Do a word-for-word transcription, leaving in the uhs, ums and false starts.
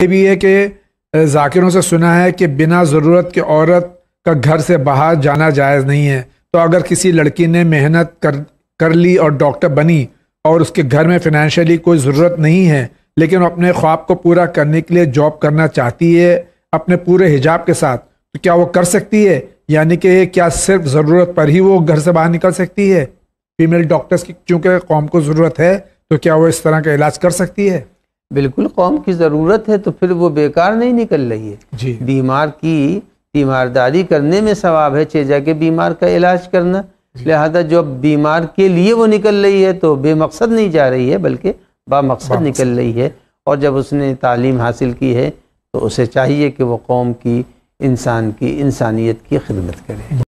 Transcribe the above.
ये भी है कि ज़ाकिरों से सुना है कि बिना ज़रूरत के औरत का घर से बाहर जाना जायज़ नहीं है। तो अगर किसी लड़की ने मेहनत कर कर ली और डॉक्टर बनी और उसके घर में फिनेंशियली कोई ज़रूरत नहीं है, लेकिन वो अपने ख्वाब को पूरा करने के लिए जॉब करना चाहती है अपने पूरे हिजाब के साथ, तो क्या वो कर सकती है? यानी कि क्या सिर्फ ज़रूरत पर ही वो घर से बाहर निकल सकती है? फीमेल डॉक्टर्स की चूँकि कौम को ज़रूरत है, तो क्या वो इस तरह का इलाज कर सकती है? बिल्कुल, कौम की ज़रूरत है तो फिर वो बेकार नहीं निकल रही है जी। बीमार की बीमारदारी करने में सवाब है, छः जाके बीमार का इलाज करना। लिहाजा जो बीमार के लिए वो निकल रही है तो बेमकसद नहीं जा रही है, बल्कि बामकसद निकल रही है। और जब उसने तालीम हासिल की है तो उसे चाहिए कि वो कौम की, इंसान की, इंसानियत की खिदमत करे।